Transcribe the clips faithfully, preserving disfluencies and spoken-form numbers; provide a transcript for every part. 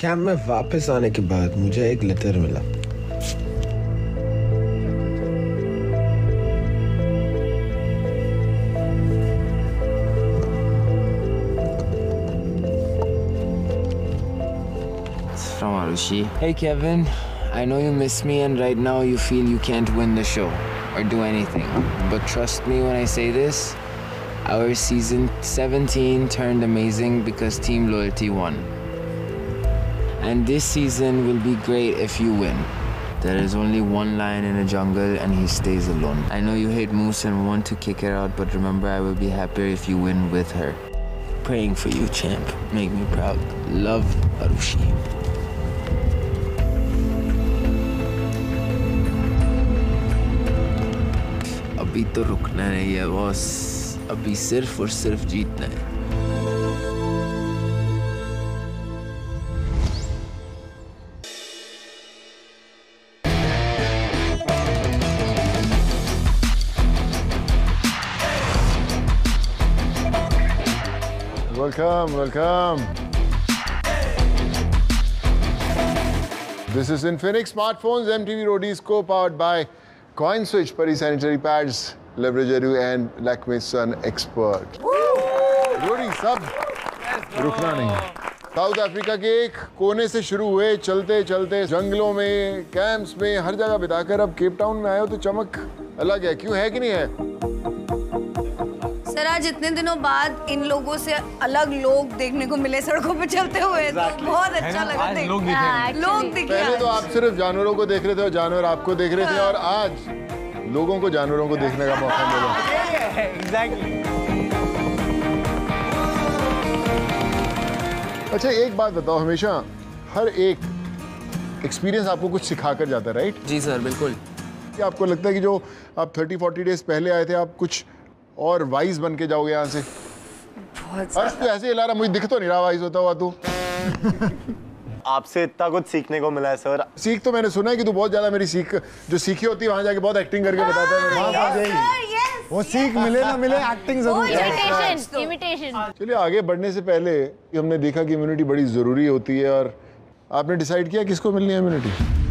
Camp में वापस आने के बाद मुझे एक लेटर मिला। From Arushi. Hey Kevin, I know you miss me and right now you feel you can't win the show or do anything. But trust me when I say this, our season seventeen turned amazing because Team Loyalty won. And this season will be great if you win. There is only one lion in the jungle and he stays alone. I know you hate Moose and want to kick her out, but remember I will be happier if you win with her. Praying for you, champ. Make me proud. Love, Arushi. अभी तो रुकना नहीं है boss, अभी सिर्फ और सिर्फ जीतना है। Welcome, welcome. This is Infinix Smartphones, M T V Roadies, co-powered by CoinSwitch, Pari Sanitary Pads, Leverage Edu and Lakme Sun Expert. रोडी सब रुकना नहीं। साउथ अफ्रीका के एक कोने से शुरू हुए, चलते चलते जंगलों में, कैंप्स में, हर जगह बिताकर अब केप टाउन में आए हो तो चमक अलग है। क्यों है कि नहीं है? सर आज इतने दिनों बाद इन लोगों से अलग लोग देखने को मिले सड़कों पे चलते हुए, तो बहुत अच्छा लगा। लोग दिखे। लोग दिखे। पहले तो आप सिर्फ जानवरों को देख रहे थे और जानवर आपको देख रहे थे, और आज लोगों को जानवरों को देखने का मौका मिला। एग्जैक्टली। अच्छा एक बात बताओ, हमेशा हर एक एक्सपीरियंस आपको कुछ सिखा कर जाता है, राइट? जी सर, बिल्कुल। क्या आपको लगता है कि जो आप तीस चालीस डेज पहले आए थे, आप कुछ और वाइज बन के जाओगे यहाँ से? बहुत अर्श तो ऐसे ही ला रहा, मुझे दिख तो नहीं रहा वाइज होता हुआ तू। आपसे इतना कुछ सीखने को मिला है सर। सीख तो मैंने सुना है कि तू बहुत ज्यादा मेरी सीख जो सीखी होती है वहां जाके बहुत एक्टिंग करके बताता है। वो सीख मिले ना मिले, एक्टिंग जरूर। Imitation, imitation. चलिए आगे बढ़ने से पहले हमने देखा कि इम्यूनिटी बड़ी जरूरी होती है, और आपने डिसाइड किया किसको मिलनी है इम्यूनिटी?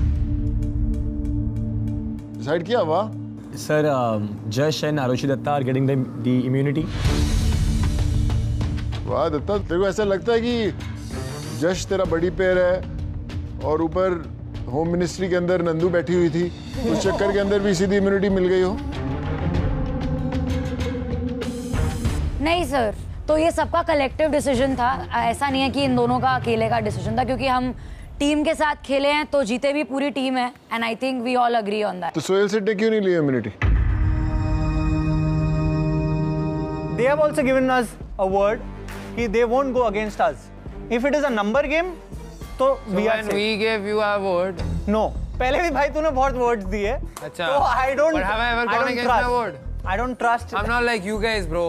डिसाइड किया? वाह Sir, um, Jash and Arushi Datta are getting the, the immunity. वाह दत्ता, तेरे को ऐसा लगता है कि जश तेरा बड़ी पैर है और ऊपर होम मिनिस्ट्री के अंदर नंदू बैठी हुई थी, उस चक्कर के अंदर भी सीधी इम्यूनिटी मिल गई हो? नहीं सर, तो ये सबका कलेक्टिव डिसीजन था। ऐसा नहीं है कि इन दोनों का अकेले का डिसीजन था, क्योंकि हम टीम के साथ खेले हैं तो जीते भी पूरी टीम है, and I think we all agree on that. तो सोहेल सेठ ने क्यों नहीं लिया immunity? They have also given us a word कि they won't go against us. If it is a number game, तो So we are when safe. we gave you our word. No. पहले भी भाई तूने बहुत words दिए। अच्छा। तो I don't. But have I ever I gone don't against trust. my word? I don't trust. I'm not like you guys, bro.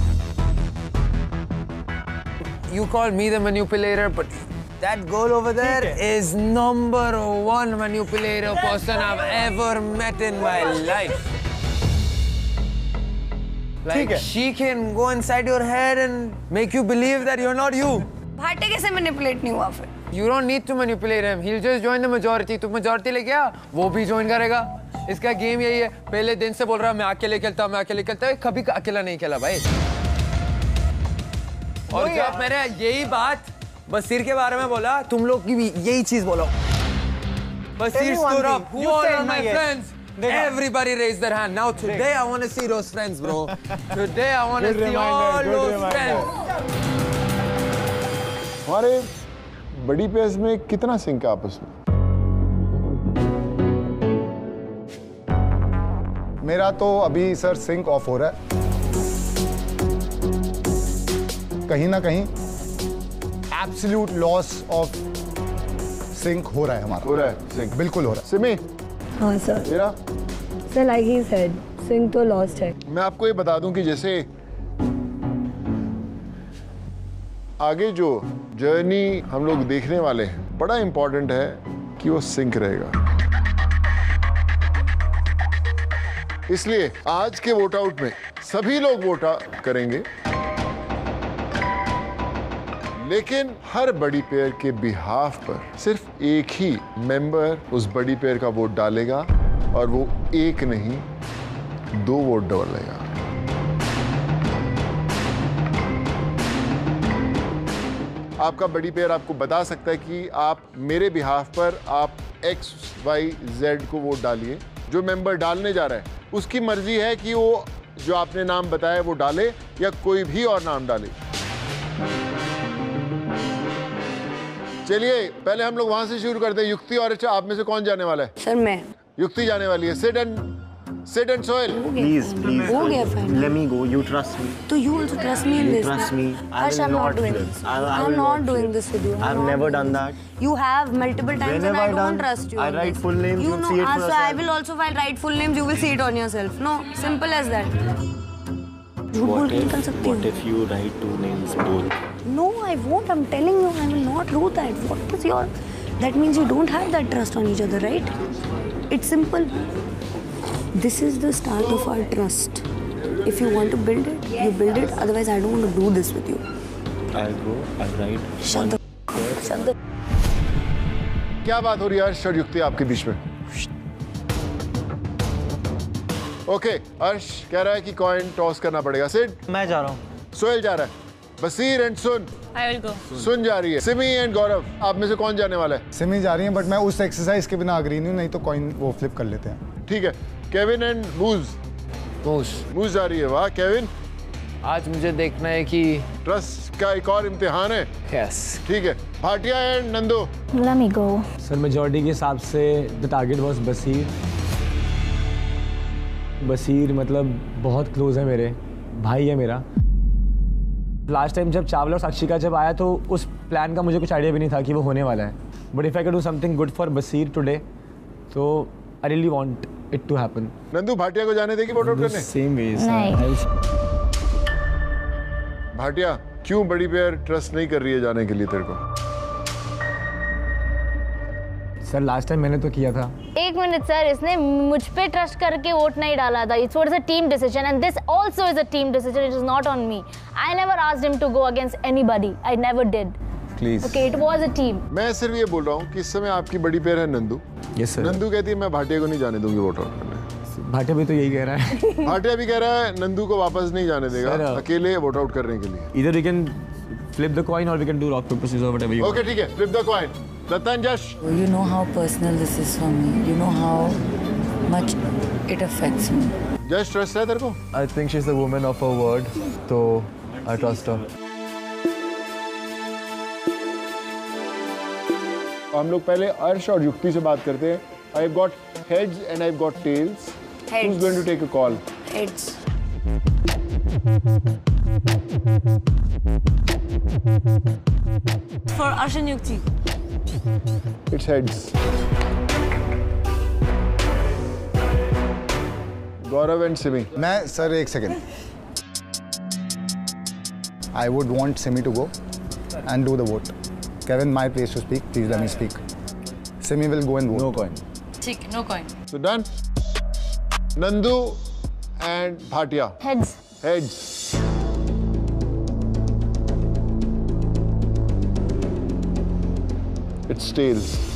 You call me the manipulator, but that girl over there is number one manipulator person I've ever met in my life. Like she can go inside your head and make you believe that you're not you. भाटे कैसे manipulate नहीं हुआ फिर? You don't need to manipulate him. He'll just join the majority. तू majority लेके आ, वो भी join करेगा। इसका गेम यही है। पहले दिन से बोल रहा मैं अकेले खेलता हूँ, मैं अकेले खेलता हूँ। कभी अकेला नहीं खेला भाई। और जब मैंने यही बात बसीर के बारे में बोला, तुम लोग की भी यही चीज बोलो। बसीर stood up. Who are my friends? Everybody raised their hand. Now today I want to see those friends, bro. Today I want to see all those friends. हमारे बड़ी पेस में कितना सिंक है आपस में? मेरा तो अभी सर सिंक ऑफ हो रहा है, कहीं ना कहीं एब्सोल्यूट लॉस ऑफ सिंक हो रहा है हमारा। हो रहा है सिंक? बिल्कुल हो रहा है। सिमी? हाँ सर। तेरा? Sir like he said, sink तो लॉस्ट है। मैं आपको ये बता दूं कि जैसे आगे जो जर्नी हम लोग देखने वाले हैं, बड़ा इंपॉर्टेंट है कि वो सिंक रहेगा। इसलिए आज के वोट आउट में सभी लोग वोट करेंगे, लेकिन हर बड़ी पेयर के बिहाफ पर सिर्फ एक ही मेंबर उस बड़ी पेयर का वोट डालेगा और वो एक नहीं दो वोट डालेगा। आपका बड़ी पेयर आपको बता सकता है कि आप मेरे बिहाफ पर आप एक्स वाई जेड को वोट डालिए। जो मेंबर डालने जा रहा है उसकी मर्जी है कि वो जो आपने नाम बताया वो डाले या कोई भी और नाम डाले। चलिए पहले हम लोग वहां से शुरू करते हैं। युक्ति और अच्छा, आप में से कौन जाने वाला है? सर मैं। युक्ति जाने वाली है। Sit and sit and Sohail. Please, please. हो गया final. Let me go. You trust me. तो you also trust me in You this. trust me. I Harsh, will I'm not not doing flip. this. I- I I'm will not not doing flip. this with you. I'm I've not never doing done this. that. You have multiple times When and have I I don't done? trust you. I on write this. full names, You you'll know, see it ah, for so I yourself. will also file write full names. You will see it on yourself. No, simple as that. झूठ बोल What के if, निकल सकती what हूँ। if you write two names both? No, I won't. I'm telling you, I will not do that. What is your? That means you don't have that trust on each other, right? It's simple. This is the start of our trust. If you want to build it, you build it. Otherwise, I don't want to do this with you. I'll go. I'll write. Shut the. Shut the. क्या बात हो रही है अर्श और युक्ति आपके बीच में? ओके, अर्श कह रहा है कि कॉइन टॉस करना पड़ेगा। सिड? मैं जा रहा हूँ। सोहेल जा रहा है। बसीर एंड सुन। I will go. सुन जा रही है। सिमी एंड गौरव, आप में से कौन जाने वाला है? सिमी जा रही है, बट मैं उस एक्सरसाइज के बिना अग्री नहीं हूँ, नहीं तो कॉइन वो फ्लिप कर लेते हैं। ठीक है। केविन एंड मूज। मूस, मूज जा रही है। वाह केविन, आज मुझे देखना है कि ट्रस्ट का एक और इम्तिहान है। यस। ठीक है। Bhatia and Nando. Let me go. Sir majority के हिसाब से the target was Basir. Basir मतलब बहुत क्लोज है, मेरे भाई है मेरा। लास्ट टाइम जब चावला और साक्षी का जब आया तो उस प्लान का मुझे कुछ आइडिया भी नहीं था कि वो होने वाला है। But if I can do something good for Basir today, तो I really want it to happen. Nandu Bhatia को जाने देगी वोट आउट करने? सेम वे नहीं। भाटिया, क्यों बड़ी पेयर ट्रस्ट नहीं कर रही है जाने के लिए तेरे को? सर लास्ट टाइम मैंने तो किया था। एक मिनट सर, इसने मुझ पे ट्रस्ट करके वोट नहीं डाला था। It's a team decision and this also is a team decision. It is not on me. I never asked him to go against anybody. I never did. Please. Okay, it was a team. मैं सिर्फ ये बोल रहा हूँ कि इस समय आपकी बड़ी पेयर है नंदू। Yes sir. नंदू कहती है मैं भाटिया को नहीं जाने दूंगी वोट आउट करने। भाटिया भी तो यही कह रहा है। भाटिया भी कह रहा है नंदू को वापस नहीं जाने देगा Sir, अकेले वोट आउट करने के लिए। Either we can flip the coin or we can do rock paper scissors or whatever you want. Okay ठीक है, फ्लिप द कॉइन। लतन जश। You know how personal this is for me. You know how much it affects me. जश trust है तेरे को? I think she's the woman of her word, so I trust her. हम लोग पहले अर्श और युक्ति से बात करते हैं। I've got heads and I've got tails. Heads. Who's going to take a call? Heads. For Arshan Yukti. It's heads. Gaurav and Simi. मैं सर एक second, I would want Simi to go and do the vote. Kevin, my place to speak, please let me speak. Simi will go and vote. No coin. ठीक, no coin. So done. Nandu and Bhatia. Heads. Heads. It's tails.